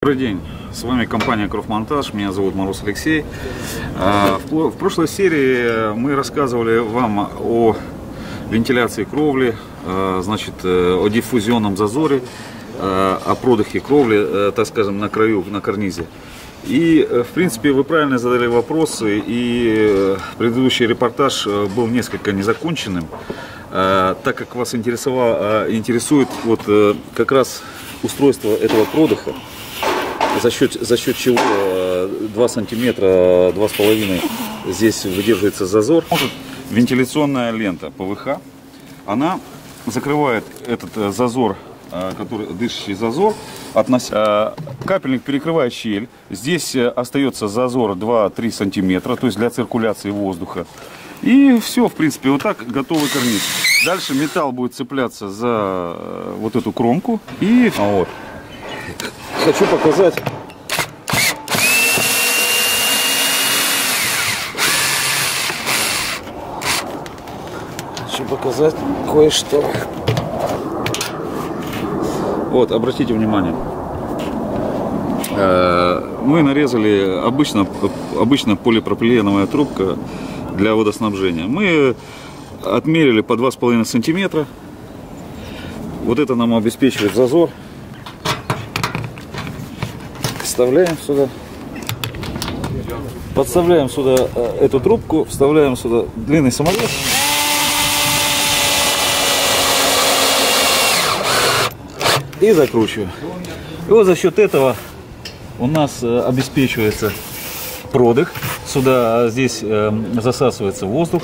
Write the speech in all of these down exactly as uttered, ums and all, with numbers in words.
Добрый день, с вами компания Кровмонтаж, меня зовут Мороз Алексей. В прошлой серии мы рассказывали вам о вентиляции кровли, значит, о диффузионном зазоре, о продыхе кровли, так скажем, на краю, на карнизе. И, в принципе, вы правильно задали вопросы, и предыдущий репортаж был несколько незаконченным, так как вас интересовало, интересует вот как раз устройство этого продыха. За счет, за счет чего два сантиметра, два с половиной здесь выдерживается зазор. Вентиляционная лента ПВХ, она закрывает этот зазор, который, дышащий зазор. Относя... Капельник перекрывает щель. Здесь остается зазор два-три сантиметра, то есть для циркуляции воздуха. И все, в принципе, вот так готовый карниз. Дальше металл будет цепляться за вот эту кромку. И вот. Хочу показать. Хочу показать кое-что. Вот, обратите внимание. Мы нарезали обычно, обычно полипропиленовая трубка для водоснабжения. Мы отмерили по два с половиной сантиметра. Вот это нам обеспечивает зазор. Вставляем сюда, подставляем сюда эту трубку, вставляем сюда длинный саморез. И закручиваю. И вот за счет этого у нас обеспечивается продых. Сюда, здесь засасывается воздух,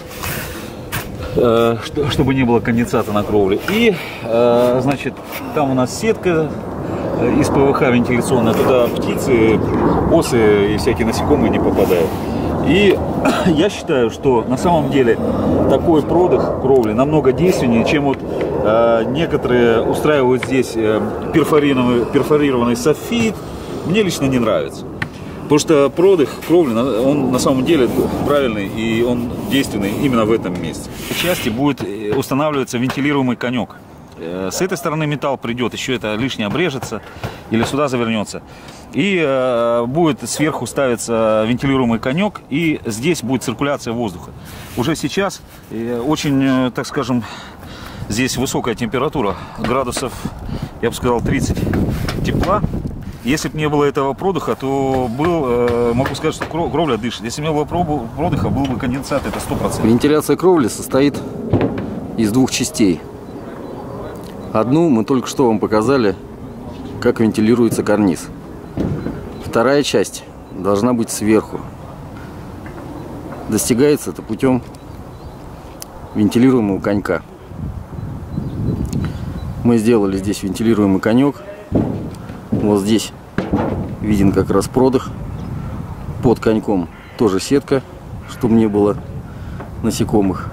чтобы не было конденсата на кровле. И, значит, там у нас сетка из ПВХ вентиляционная, туда птицы, осы и всякие насекомые не попадают. И я считаю, что на самом деле такой продых кровли намного действеннее, чем вот э, некоторые устраивают здесь э, перфорированный, перфорированный софит. Мне лично не нравится. Потому что продых кровли, он на самом деле правильный и он действенный именно в этом месте. В части будет устанавливаться вентилируемый конек. С этой стороны металл придет, еще это лишнее обрежется или сюда завернется. И э, будет сверху ставиться вентилируемый конек, и здесь будет циркуляция воздуха. Уже сейчас э, очень, э, так скажем, здесь высокая температура, градусов, я бы сказал, тридцать тепла. Если бы не было этого продыха, то был, э, могу сказать, что кровля дышит. Если бы не было продыха, был бы конденсат, это сто процентов. Вентиляция кровли состоит из двух частей. Одну мы только что вам показали, как вентилируется карниз. Вторая часть должна быть сверху. Достигается это путем вентилируемого конька. Мы сделали здесь вентилируемый конек. Вот здесь виден как раз продых. Под коньком тоже сетка, чтобы не было насекомых.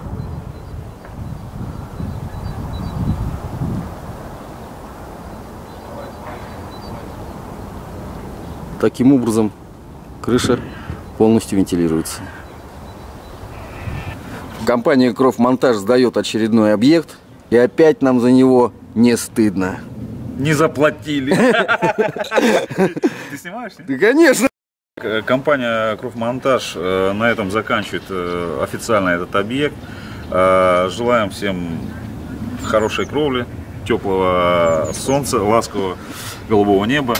Таким образом крыша полностью вентилируется. Компания Кровмонтаж сдает очередной объект, и опять нам за него не стыдно. Не заплатили. Ты снимаешь? Да, конечно. Компания Кровмонтаж на этом заканчивает официально этот объект. Желаем всем хорошей кровли, теплого солнца, ласкового голубого неба.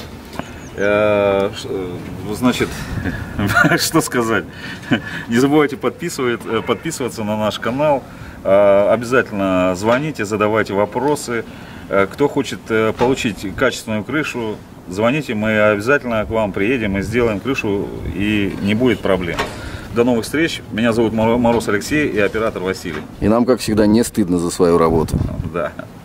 Значит, что сказать? Не забывайте подписываться на наш канал. Обязательно звоните, задавайте вопросы. Кто хочет получить качественную крышу, звоните, мы обязательно к вам приедем и сделаем крышу, и не будет проблем. До новых встреч. Меня зовут Мороз Алексей и оператор Василий. И нам, как всегда, не стыдно за свою работу. Да.